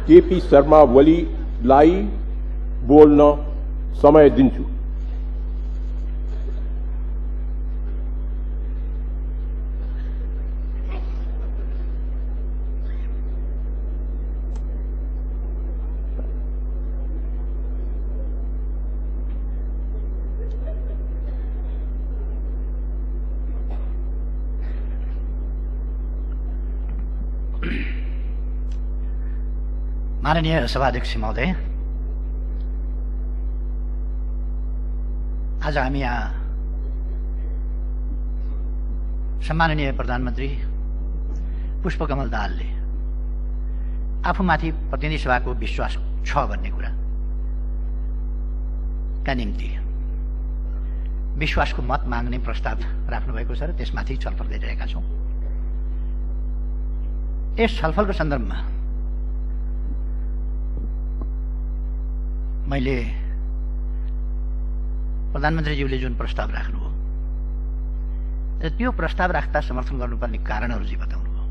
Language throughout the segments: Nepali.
केपी शर्मा ओलीलाई बोल्न समय दिन्छु। माननीय सभाध्यक्ष महोदय, आज हामी यहाँ सम्माननीय प्रधानमन्त्री पुष्पकमल दाहालले आफूमाथि प्रतिनिधि सभाको विश्वास छ भन्ने कुरा का निम्ति विश्वासको मत माग्ने प्रस्ताव राख्नुभएको छ र त्यसमाथि छलफल गरिरहेका छौँ। यस छलफलको सन्दर्भमा मैले प्रधानमन्त्रीज्यूले जुन प्रस्ताव राख्नुभयो र त्यो प्रस्ताव राख्दा समर्थन गर्नुपर्ने कारणहरू चाहिँ बताउनुभयो।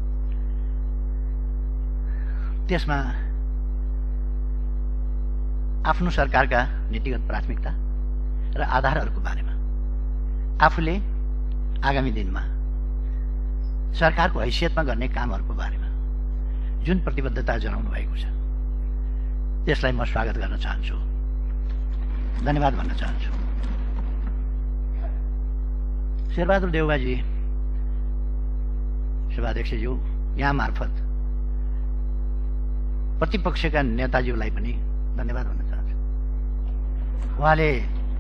त्यसमा आफ्नो सरकारका नीतिगत प्राथमिकता र आधारहरूको बारेमा आफूले आगामी दिनमा सरकारको हैसियतमा गर्ने कामहरूको बारेमा जुन प्रतिबद्धता जनाउनु भएको छ त्यसलाई म स्वागत गर्न चाहन्छु, धन्यवाद भन्न चाहन्छु। शेरबहादुर देउवाजी सभाध्यक्षज्यू यहाँ मार्फत प्रतिपक्षका नेताज्यूलाई पनि धन्यवाद भन्न चाहन्छु। उहाँले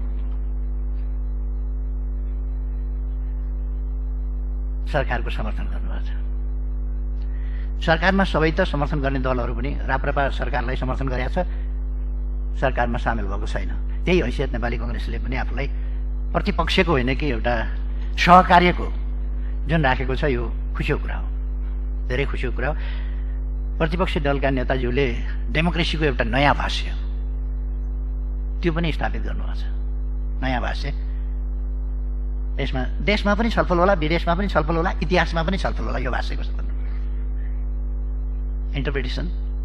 सरकारको समर्थन गर्नुभएको छ। सरकारमा सबै त समर्थन गर्ने दलहरू पनि राप्रपा सरकारलाई समर्थन गरेका छ, सरकारमा सामेल भएको छैन। त्यही हैसियत नेपाली कांग्रेसले पनि आफूलाई प्रतिपक्षको होइन कि एउटा सहकार्यको जुन राखेको छ, यो खुसीको कुरा हो, धेरै खुसीको कुरा हो। प्रतिपक्षी दलका नेताज्यूले डेमोक्रेसीको एउटा नयाँ भाष्य त्यो पनि स्थापित गर्नुभएको छ। नयाँ भाष्य यसमा देशमा पनि छलफल होला, विदेशमा पनि छलफल होला, इतिहासमा पनि छलफल होला। यो भाष्यको इन्टरप्रिटेसन,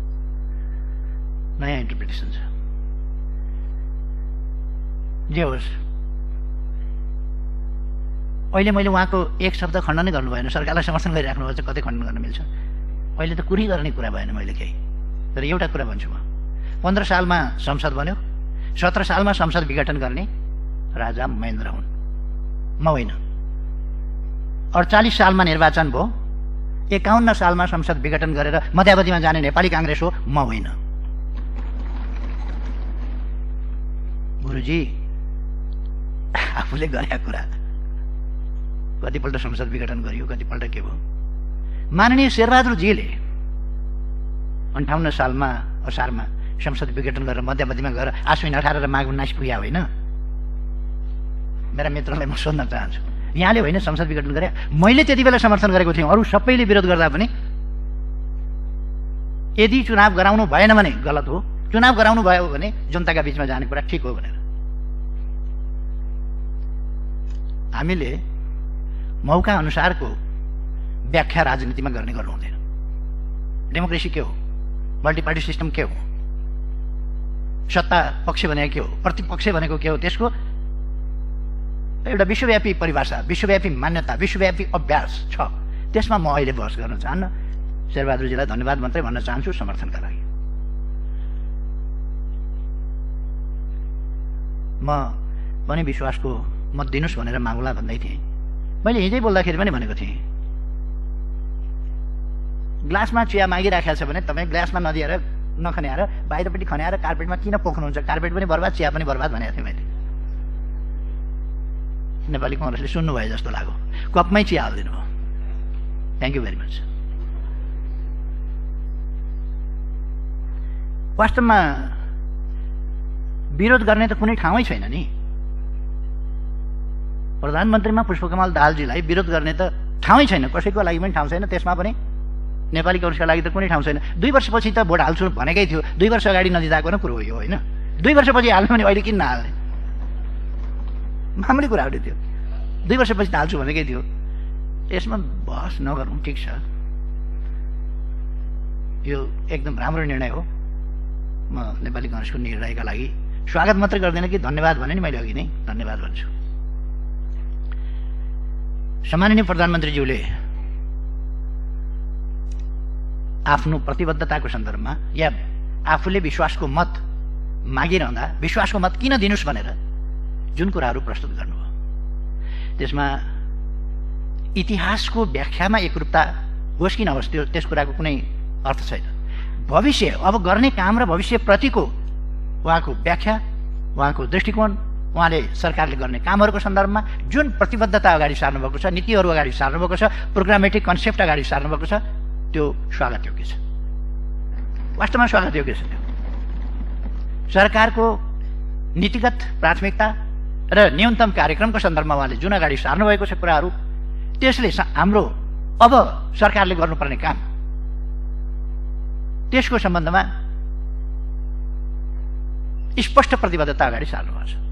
नयाँ इन्टरप्रिटेसन छ। जे होस्, अहिले मैले उहाँको एक शब्द खण्डन नै गर्नु भएन। सरकारलाई समर्थन गरिराख्नु भएको छ, कतै खण्डन गर्न मिल्छ? अहिले त कुरै गर्ने कुरा भएन मैले केही। तर एउटा कुरा भन्छु, म 15 सालमा संसद बन्यो, 17 सालमा संसद विघटन गर्ने राजा महेन्द्र हुन्, म होइन। 48 सालमा निर्वाचन भयो, 51 सालमा संसद विघटन गरेर मध्यावधिमा जाने नेपाली कांग्रेस हो, म होइन। गुरुजी आफूले गरेका कुरा कतिपल्ट संसद विघटन गरियो, कतिपल्ट के भयो। माननीय शेरबहादुरजीले 58 सालमा असारमा संसद विघटन गरेर मध्यावधिमा गएर आश्विन 18 र माघ 19 पुग्या होइन। मेरा मित्रलाई म सोध्न चाहन्छु, यहाँले होइन संसद विघटन गरे, मैले त्यति बेला समर्थन गरेको थिएँ, अरू सबैले विरोध गर्दा पनि। यदि चुनाव गराउनु भएन भने गलत हो, चुनाव गराउनु भयो भने जनताका बीचमा जाने कुरा ठिक हो भनेर हामीले मौका अनुसारको व्याख्या राजनीतिमा गर्ने गर्नु हुँदैन। डेमोक्रेसी के हो, मल्टिपार्टी सिस्टम के हो, सत्ता पक्ष भनेको के हो, प्रतिपक्ष भनेको के हो, त्यसको एउटा विश्वव्यापी परिभाषा, विश्वव्यापी मान्यता, विश्वव्यापी अभ्यास छ। त्यसमा म अहिले बहस गर्न चाहन्न। शेरबहादुरजीलाई धन्यवाद मात्रै भन्न चाहन्छु समर्थनका लागि। म पनि विश्वासको मत दिनुस् भनेर माग्ला भन्दै थिएँ। मैले हिजै बोल्दाखेरि पनि भनेको थिएँ, ग्लासमा चिया मागिराखेको छ भने तपाईँ ग्लासमा नदिएर नखन्याएर बाहिरपट्टि खन्याएर कार्पेटमा किन पोख्नुहुन्छ? कार्पेट पनि बर्बाद, चिया पनि बर्बाद भनेको थिएँ मैले। नेपाली कांग्रेसले सुन्नु भयो जस्तो लाग्यो, कपमै चिया हालिदिनु भयो। Thank you very much. वास्तवमा विरोध गर्ने त कुनै ठाउँै छैन नि। प्रधानमन्त्रीमा पुष्पकमल दाहालजीलाई विरोध गर्ने त ठाउँै छैन, कसैको लागि पनि ठाउँ छैन। त्यसमा पनि नेपाली कांग्रेसका लागि त कुनै ठाउँ छैन। 2 वर्षपछि त भोट हाल्छु भनेकै थियो, 2 वर्ष अगाडि नजिताको न कुरो हो यो, होइन? 2 वर्षपछि हाल्नु भने अहिले किन नहाल्ने? मामुली कुरा हो त्यो। 2 वर्षपछि त हाल्छु भनेकै थियो। यसमा बहस नगरौँ, ठिक छ। यो एकदम राम्रो निर्णय हो। म नेपाली कांग्रेसको निर्णयका लागि स्वागत मात्रै गर्दैन कि धन्यवाद भने नि मैले अघि नै धन्यवाद भन्छु। सम्माननीय प्रधानमन्त्रीज्यूले आफ्नो प्रतिबद्धताको सन्दर्भमा या आफूले विश्वासको मत मागिरहँदा विश्वासको मत किन दिनुस् भनेर जुन कुराहरू प्रस्तुत गर्नुभयो त्यसमा इतिहासको व्याख्यामा एकरूपता होस् कि नहोस् त्यस कुराको कुनै अर्थ छैन। भविष्य अब गर्ने काम र भविष्यप्रतिको उहाँको व्याख्या, उहाँको दृष्टिकोण, उहाँले सरकारले गर्ने कामहरूको सन्दर्भमा जुन प्रतिबद्धता अगाडि सार्नुभएको छ, नीतिहरू अगाडि सार्नुभएको छ, प्रोग्रामेटिक कन्सेप्ट अगाडि सार्नुभएको छ, त्यो स्वागत योग्य छ। वास्तवमा स्वागत योग्य छ। त्यो सरकारको नीतिगत प्राथमिकता र न्यूनतम कार्यक्रमको सन्दर्भमा उहाँले जुन अगाडि सार्नुभएको छ कुराहरू, त्यसले हाम्रो अब सरकारले गर्नुपर्ने काम त्यसको सम्बन्धमा स्पष्ट प्रतिबद्धता अगाडि सार्नुभएको छ।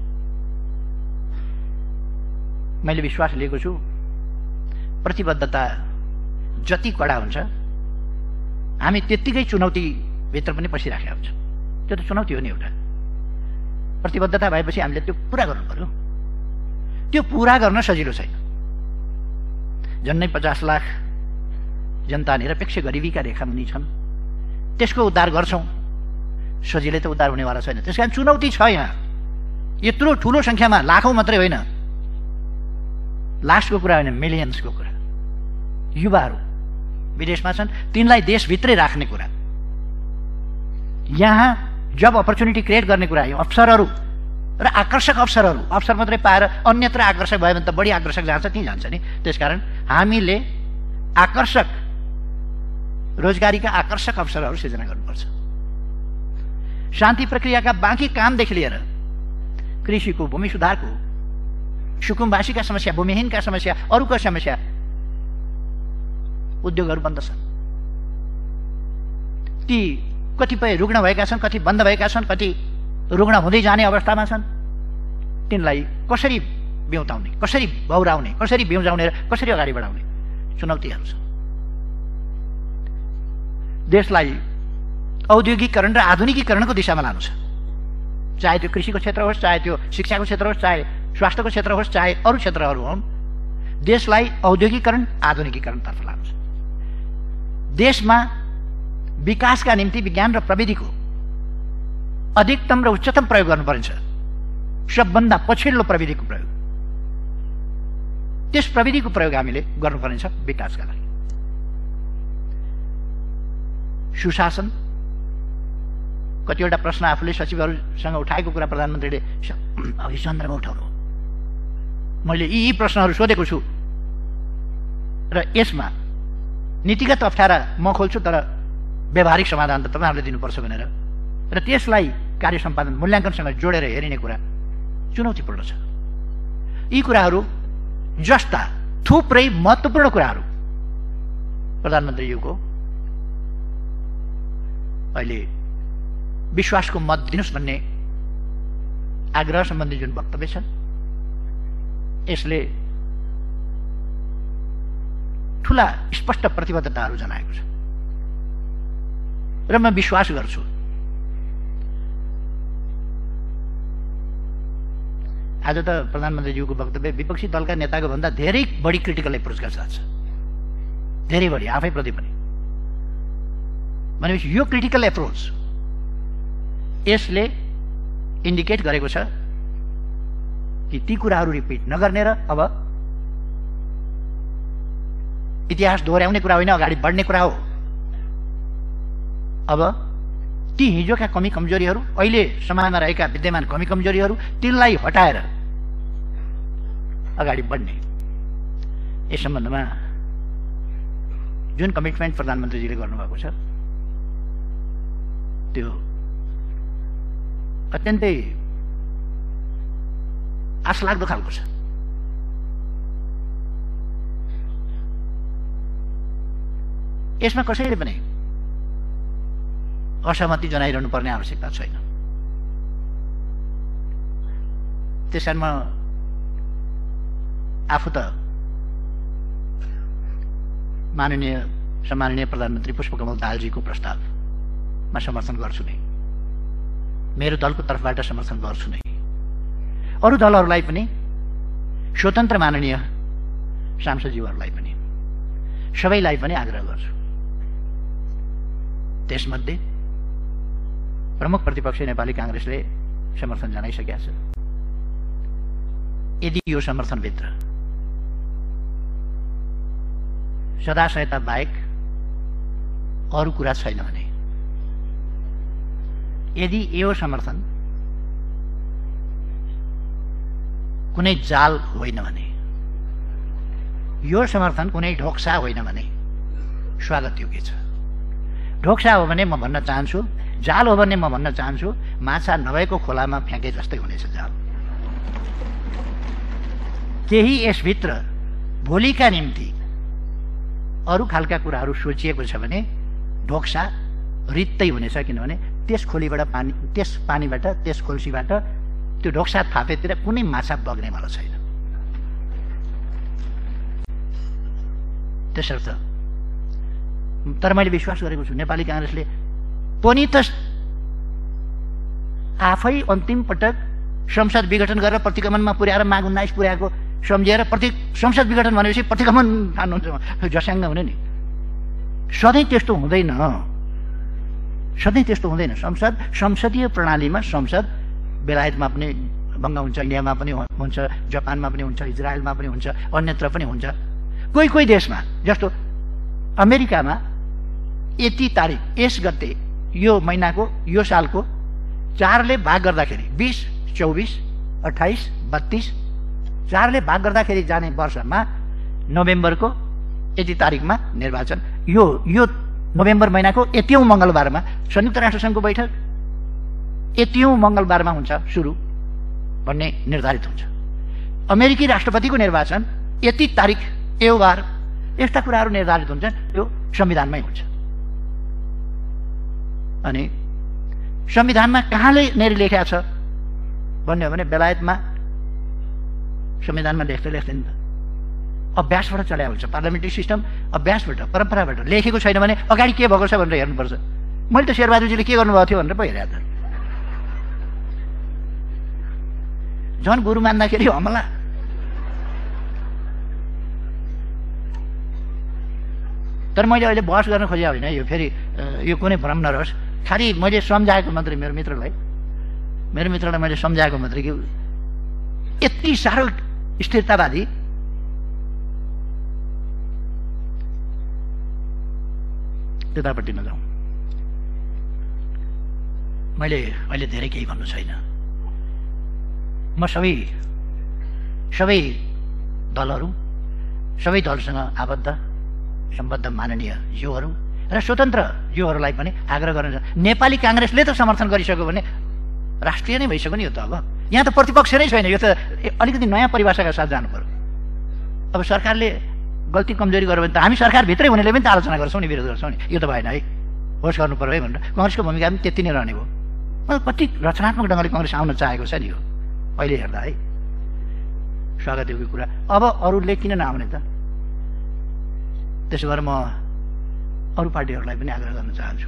मैले विश्वास लिएको छु प्रतिबद्धता जति कडा हुन्छ हामी त्यत्तिकै चुनौतीभित्र पनि पसिराखेका हुन्छ। त्यो त चुनौती हो नि एउटा। प्रतिबद्धता भएपछि हामीले त्यो पुरा गर्नु पर्यो। त्यो पुरा गर्न सजिलो छैन। झन्डै 50 लाख जनता निरपेक्ष गरिबीका रेखामुनि छन्। त्यसको उद्धार गर्छौँ, सजिलै त उद्धार हुनेवाला छैन। त्यसकारण चुनौती छ यहाँ। यत्रो ठुलो सङ्ख्यामा, लाखौँ मात्रै होइन, लाखको कुरा होइन, मिलियन्सको कुरा। युवाहरू विदेशमा छन्, तिनलाई देशभित्रै राख्ने कुरा, यहाँ जब अपर्च्युनिटी क्रिएट गर्ने कुरा, यो अवसरहरू र आकर्षक अवसरहरू, अवसर मात्रै पाएर अन्यत्र आकर्षक भयो भने त बढी आकर्षक जान्छ, त्यहीँ जान्छ नि। त्यसकारण हामीले आकर्षक रोजगारीका आकर्षक अवसरहरू सृजना गर्नुपर्छ। शान्ति प्रक्रियाका बाँकी कामदेखि लिएर कृषिको, भूमि सुधारको, सुकुम्बासीका समस्या, भूमिहीनका समस्या, अरूका समस्या, उद्योगहरू बन्द छन्। ती कतिपय रुग्ण भएका छन्, कति बन्द भएका छन्, कति रुग्ण हुँदै जाने अवस्थामा छन्। तिनलाई कसरी ब्याउताउने, कसरी बौराउने, कसरी ब्याउजाउने र कसरी अगाडि बढाउने चुनौतीहरू छन्। देशलाई औद्योगिकीकरण र आधुनिकीकरणको दिशामा लानु छ। चाहे त्यो कृषिको क्षेत्र होस्, चाहे त्यो शिक्षाको क्षेत्र होस्, चाहे स्वास्थ्यको क्षेत्र होस्, चाहे अरू क्षेत्रहरू हुन्, देशलाई औद्योगिकीकरण, आधुनिकीकरणतर्फ लानु छ। देशमा विकासका निम्ति विज्ञान र प्रविधिको अधिकतम र उच्चतम प्रयोग गर्नुपर्छ। सबभन्दा पछिल्लो प्रविधिको प्रयोग, त्यस प्रविधिको प्रयोग हामीले गर्नुपर्नेछ विकासका लागि। सुशासन, कतिवटा प्रश्न आफूले सचिवहरूसँग उठाएको कुरा प्रधानमन्त्रीले अघि सन्दर्भमा उठाउनु। मैले यी प्रश्नहरू सोधेको छु र यसमा नीतिगत अप्ठ्यारा म खोल्छु, तर व्यावहारिक समाधान त तपाईँहरूले दिनुपर्छ भनेर र त्यसलाई कार्य सम्पादन मूल्याङ्कनसँग जोडेर हेरिने कुरा चुनौतीपूर्ण छ। यी कुराहरू जस्ता थुप्रै महत्त्वपूर्ण कुराहरू प्रधानमन्त्रीज्यूको अहिले विश्वासको मत दिनुस् भन्ने आग्रह सम्बन्धी जुन वक्तव्य छ, यसले ठुला स्पष्ट प्रतिबद्धताहरू जनाएको छ र म विश्वास गर्छु आज त प्रधानमन्त्रीज्यूको वक्तव्य विपक्षी दलका नेताको भन्दा धेरै बढी क्रिटिकल एप्रोचका साथ छ, धेरै बढी, आफैप्रति पनि। भनेपछि यो क्रिटिकल एप्रोच यसले इन्डिकेट गरेको छ कि ती कुराहरू रिपिट नगर्ने र अब इतिहास दोहोऱ्याउने कुरा होइन, अगाडि बढ्ने कुरा हो। अब ती हिजोका कमी कमजोरीहरू, अहिले समाजमा रहेका विद्यमान कमी कमजोरीहरू, तिनलाई हटाएर अगाडि बढ्ने, यस सम्बन्धमा जुन कमिटमेन्ट प्रधानमन्त्रीजीले गर्नुभएको छ त्यो अत्यन्तै आशलाग्दो खालको छ। यसमा कसैले पनि असहमति जनाइरहनु पर्ने आवश्यकता छैन। त्यसकारण म आफू त माननीय सम्माननीय प्रधानमन्त्री पुष्पकमल दाहालजीको प्रस्तावमा समर्थन गर्छु नै, मेरो दलको तर्फबाट समर्थन गर्छु नै। अरू दलहरूलाई पनि, स्वतन्त्र माननीय सांसदज्यूहरूलाई पनि, सबैलाई पनि आग्रह गर्छु। त्यसमध्ये प्रमुख प्रतिपक्ष नेपाली काङ्ग्रेसले समर्थन जनाइसकेका छ। यदि यो समर्थनभित्र सदा सहायता बाहेक अरू कुरा छैन भने, यदि यो समर्थन कुनै जाल होइन भने, यो समर्थन कुनै ढोक्सा होइन भने स्वागत योग्य छ। ढोक्सा हो भने म भन्न चाहन्छु, जाल हो भने म भन्न चाहन्छु माछा नभएको खोलामा फ्याँके जस्तै हुनेछ जाल। केही यसभित्र भोलिका निम्ति अरू खालका कुराहरू सोचिएको छ भने ढोक्सा रित्तै हुनेछ। किनभने त्यस खोलीबाट पानी, त्यस पानीबाट, त्यस खोल्सीबाट त्यो ढोक्सा थापेतिर कुनै माछा बग्नेवाला छैन। त्यसर्थ तर मैले विश्वास गरेको छु नेपाली काङ्ग्रेसले पनि त आफै अन्तिम पटक संसद विघटन गरेर प्रतिगमनमा पुर्याएर माग 19 पुर्याएको सम्झेर संसद विघटन भनेपछि प्रतिगमन ठान्नुहुन्छ, जस्याङ्ग हुने नि। सधैँ त्यस्तो हुँदैन, सधैँ त्यस्तो हुँदैन। संसदीय प्रणालीमा संसद बेलायतमा पनि भङ्ग हुन्छ, इन्डियामा पनि हुन्छ, जापानमा पनि हुन्छ, इजरायलमा पनि हुन्छ, अन्यत्र पनि हुन्छ। कोही कोही देशमा जस्तो अमेरिकामा यति तारिक, यस गते, यो महिनाको, यो सालको 4 ले भाग गर्दाखेरि 20, 24, 28, 32 4 ले भाग गर्दाखेरि जाने वर्षमा नोभेम्बरको यति तारिकमा निर्वाचन, यो नोभेम्बर महिनाको यतिौं मङ्गलबारमा संयुक्त राष्ट्रसङ्घको बैठक यतिौं मङ्गलबारमा हुन्छ सुरु भन्ने निर्धारित हुन्छ। अमेरिकी राष्ट्रपतिको निर्वाचन यति तारिक, यो बार, यस्ता कुराहरू निर्धारित हुन्छन्। यो संविधानमै हुन्छ। अनि संविधानमा कहाँले लेखेको छ भन्ने हो भने बेलायतमा संविधानमा लेख्दैन नि त, अभ्यासबाट चल्या हुन्छ। पार्लियामेन्ट्री सिस्टम अभ्यासबाट, परम्पराबाट लेखेको छैन भने अगाडि के भएको छ भनेर हेर्नुपर्छ। मैले त शेरबहादुरजीले के गर्नुभएको थियो भनेर पो हेरेँ त। झन् गुरु मान्दाखेरि हमला। तर मैले अहिले बहस गर्न खोजे होइन, यो फेरि यो कुनै भ्रम नरहोस्। खालि मैले सम्झाएको मात्रै, मेरो मित्रलाई मैले सम्झाएको मात्रै कि यति साह्रो स्थिरतावादी त्यतापट्टि नजाउँ। मैले अहिले धेरै केही भन्नु छैन। म सबै दलहरू, सबै दलसँग आबद्ध सम्बद्ध माननीय ज्यूहरू र स्वतन्त्र ज्यूहरूलाई पनि आग्रह गर्न, नेपाली काङ्ग्रेसले त समर्थन गरिसक्यो भने राष्ट्रिय नै भइसक्यो नि यो त। अब यहाँ त प्रतिपक्ष नै छैन, यो त अलिकति नयाँ परिभाषाका साथ जानु पर्यो। अब सरकारले गल्ती कमजोरी गर्यो भने त हामी सरकारभित्रै हुनेले पनि त आलोचना गर्छौँ नि, विरोध गर्छौँ नि। यो त भएन है, होस् गर्नु पर्यो है भनेर कङ्ग्रेसको भूमिका पनि त्यति नै रहने भयो। कति रचनात्मक ढङ्गले कङ्ग्रेस आउन चाहेको छ नि यो अहिले हेर्दा है, स्वागत योग्य कुरा। अब अरूले किन नआउने त? त्यसो भएर म अरू पार्टीहरूलाई पनि आग्रह गर्न चाहन्छु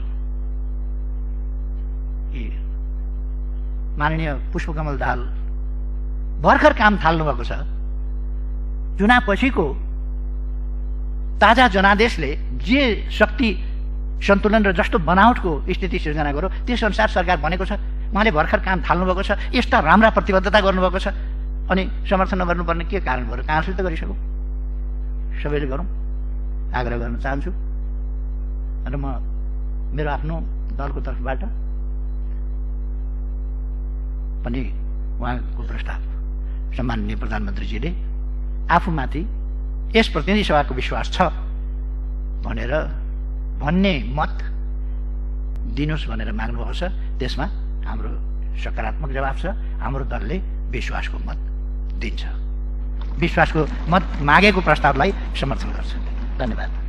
कि माननीय पुष्पकमल दाहाल भर्खर काम थाल्नु भएको छ। चुनावपछिको ताजा जनादेशले जे शक्ति सन्तुलन र जस्तो बनावटको स्थिति सिर्जना गर्यो त्यस अनुसार सरकार बनेको छ। उहाँले भर्खर काम थाल्नु भएको छ, यस्ता राम्रा प्रतिबद्धता गर्नुभएको छ। अनि समर्थन नगर्नुपर्ने के कारण भयो? काङ्ग्रेसले त गरिसक्यो, सबैले गरौँ आग्रह गर्न चाहन्छु। र म मेरो आफ्नो दलको तर्फबाट पनि उहाँको प्रस्ताव सम्माननीय प्रधानमन्त्रीजीले आफूमाथि यस प्रतिनिधि सभाको विश्वास छ भन्ने मत दिनुहोस् भनेर माग्नुभएको छ। त्यसमा हाम्रो सकारात्मक जवाफ छ। हाम्रो दलले विश्वासको मत दिन्छ, विश्वासको मत मागेको प्रस्तावलाई समर्थन गर्छ। धन्यवाद।